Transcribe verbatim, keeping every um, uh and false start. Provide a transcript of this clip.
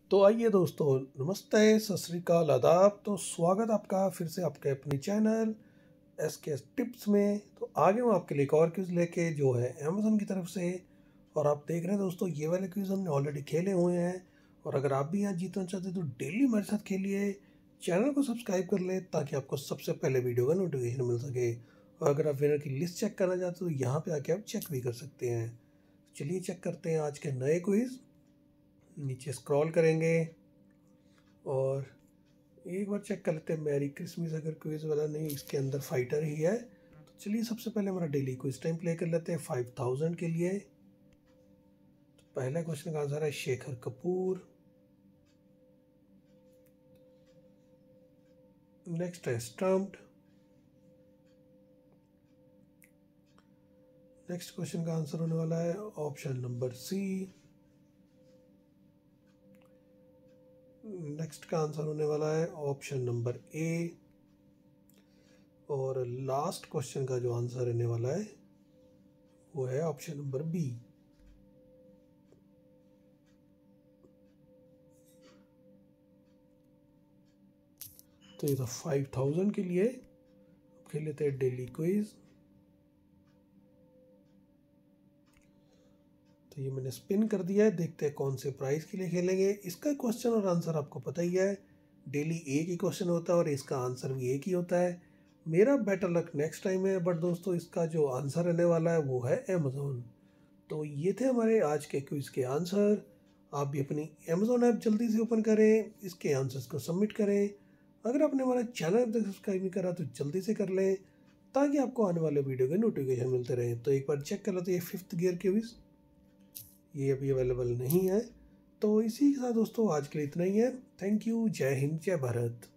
तो आइए दोस्तों, नमस्ते, सत श्री अकाल, आदाब। तो स्वागत आपका फिर से आपके अपने चैनल एस के टिप्स में। तो आगे मैं आपके लिए एक और क्विज़ लेके जो है अमेज़न की तरफ से, और आप देख रहे हैं दोस्तों ये वाले क्विज़ हमने ऑलरेडी खेले हुए हैं। और अगर आप भी यहाँ जीतना चाहते हैं तो डेली हमारे साथ खेलिए, चैनल को सब्सक्राइब कर ले ताकि आपको सबसे पहले वीडियो का नोटिफिकेशन मिल सके। और अगर आप विनर की लिस्ट चेक करना चाहते हो तो यहाँ पे आके आप चेक भी कर सकते हैं। चलिए चेक करते हैं आज के नए क्विज़। नीचे स्क्रॉल करेंगे और एक बार चेक कर लेते हैं मैरी क्रिसमस अगर क्विज़ वाला नहीं, इसके अंदर फाइटर ही है। तो चलिए सबसे पहले हमारा डेली क्विज टाइम प्ले कर लेते हैं फाइव थाउजेंड के लिए। तो पहला क्वेश्चन का आंसर है शेखर कपूर। नेक्स्ट है स्टम्प्ड। नेक्स्ट क्वेश्चन का आंसर होने वाला है ऑप्शन नंबर सी। नेक्स्ट का आंसर होने वाला है ऑप्शन नंबर ए। और लास्ट क्वेश्चन का जो आंसर रहने वाला है वो है ऑप्शन नंबर बी। तो ये था फाइव थाउजेंड के लिए। खेल लेते हैं डेली क्विज। तो ये मैंने स्पिन कर दिया है, देखते हैं कौन से प्राइस के लिए खेलेंगे। इसका क्वेश्चन और आंसर आपको पता ही है, डेली एक ही क्वेश्चन होता है और इसका आंसर भी एक ही होता है। मेरा बेटर लक नेक्स्ट टाइम है, बट दोस्तों इसका जो आंसर रहने वाला है वो है अमेज़ोन। तो ये थे हमारे आज के क्विज़ के आंसर। आप भी अपनी अमेज़ोन ऐप जल्दी से ओपन करें, इसके आंसर्स को सबमिट करें। अगर आपने हमारा चैनल अब तक सब्सक्राइब नहीं करा तो जल्दी से कर लें ताकि आपको आने वाले वीडियो के नोटिफिकेशन मिलते रहें। तो एक बार चेक कर लेते हैं ये फिफ्थ गियर क्विज़, ये अभी अवेलेबल नहीं है। तो इसी के साथ दोस्तों आज के लिए इतना ही है। थैंक यू, जय हिंद, जय भारत।